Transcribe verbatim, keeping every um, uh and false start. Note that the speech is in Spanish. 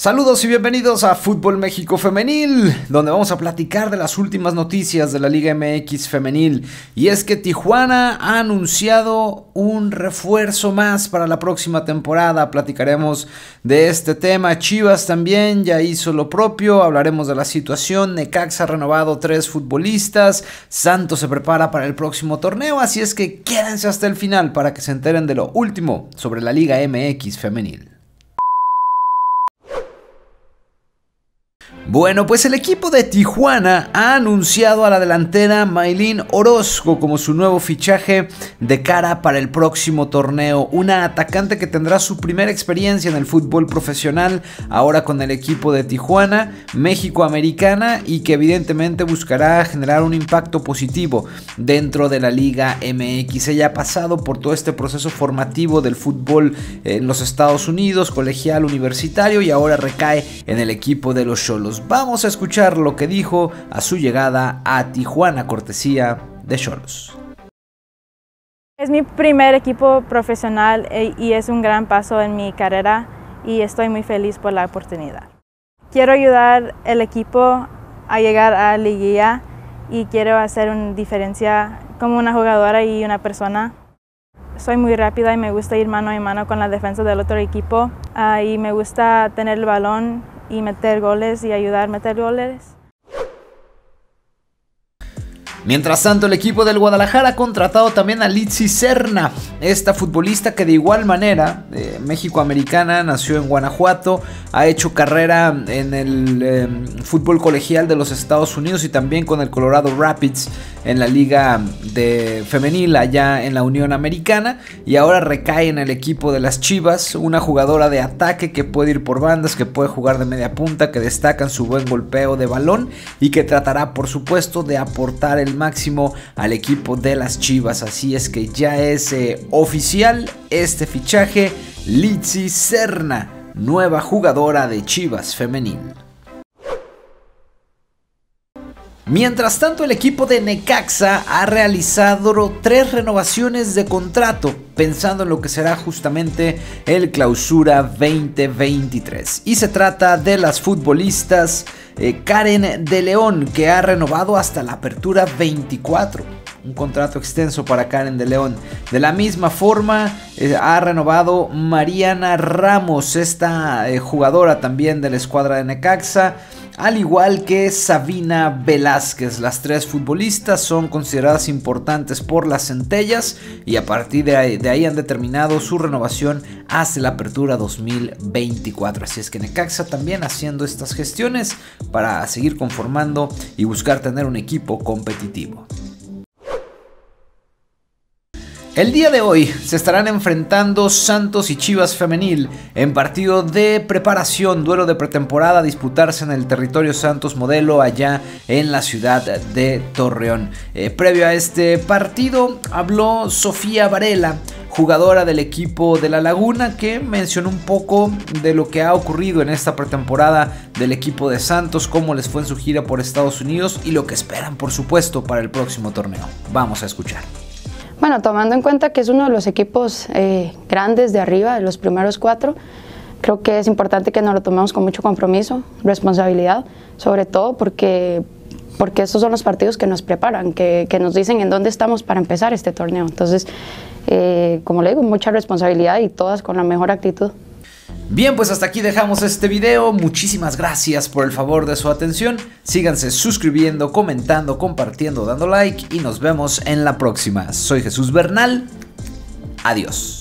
Saludos y bienvenidos a Fútbol México Femenil, donde vamos a platicar de las últimas noticias de la Liga M X Femenil. Y es que Tijuana ha anunciado un refuerzo más para la próxima temporada. Platicaremos de este tema. Chivas también ya hizo lo propio. Hablaremos de la situación. Necaxa ha renovado tres futbolistas. Santos se prepara para el próximo torneo. Así es que quédense hasta el final para que se enteren de lo último sobre la Liga M X Femenil. Bueno, pues el equipo de Tijuana ha anunciado a la delantera Maylin Orozco como su nuevo fichaje de cara para el próximo torneo. Una atacante que tendrá su primera experiencia en el fútbol profesional ahora con el equipo de Tijuana, México-Americana, y que evidentemente buscará generar un impacto positivo dentro de la Liga M X. Ella ha pasado por todo este proceso formativo del fútbol en los Estados Unidos, colegial, universitario, y ahora recae en el equipo de los Xolos. Vamos a escuchar lo que dijo a su llegada a Tijuana, cortesía de Xolos. Es mi primer equipo profesional y es un gran paso en mi carrera y estoy muy feliz por la oportunidad. Quiero ayudar al equipo a llegar a la liguilla y quiero hacer una diferencia como una jugadora y una persona. Soy muy rápida y me gusta ir mano a mano con la defensa del otro equipo uh, y me gusta tener el balón y meter goles y ayudar a meter goles. Mientras tanto, el equipo del Guadalajara ha contratado también a Litzy Serna, esta futbolista que de igual manera, eh, México-Americana, nació en Guanajuato, ha hecho carrera en el eh, fútbol colegial de los Estados Unidos y también con el Colorado Rapids en la liga de femenil allá en la Unión Americana, y ahora recae en el equipo de las Chivas, una jugadora de ataque que puede ir por bandas, que puede jugar de media punta, que destaca en su buen golpeo de balón y que tratará por supuesto de aportar el máximo al equipo de las Chivas. Así es que ya es eh, oficial este fichaje. Litzy Serna, nueva jugadora de Chivas femenil. Mientras tanto, el equipo de Necaxa ha realizado tres renovaciones de contrato, pensando en lo que será justamente el Clausura veinte veintitrés. Y se trata de las futbolistas eh, Karen de León, que ha renovado hasta la Apertura veinticuatro. Un contrato extenso para Karen de León. De la misma forma eh, ha renovado Mariana Ramos, esta eh, jugadora también de la escuadra de Necaxa, al igual que Sabina Velázquez. Las tres futbolistas son consideradas importantes por las centellas y a partir de ahí, de ahí han determinado su renovación hasta la Apertura dos mil veinticuatro. Así es que Necaxa también haciendo estas gestiones para seguir conformando y buscar tener un equipo competitivo. El día de hoy se estarán enfrentando Santos y Chivas Femenil en partido de preparación, duelo de pretemporada a disputarse en el territorio Santos Modelo allá en la ciudad de Torreón. Eh, previo a este partido habló Sofía Varela, jugadora del equipo de La Laguna, que mencionó un poco de lo que ha ocurrido en esta pretemporada del equipo de Santos, cómo les fue en su gira por Estados Unidos y lo que esperan por supuesto para el próximo torneo. Vamos a escuchar. Bueno, tomando en cuenta que es uno de los equipos eh, grandes de arriba, de los primeros cuatro, creo que es importante que nos lo tomemos con mucho compromiso, responsabilidad, sobre todo porque, porque estos son los partidos que nos preparan, que, que nos dicen en dónde estamos para empezar este torneo. Entonces, eh, como le digo, mucha responsabilidad y todas con la mejor actitud. Bien, pues hasta aquí dejamos este video. Muchísimas gracias por el favor de su atención. Síganse suscribiendo, comentando, compartiendo, dando like y nos vemos en la próxima. Soy Jesús Bernal. Adiós.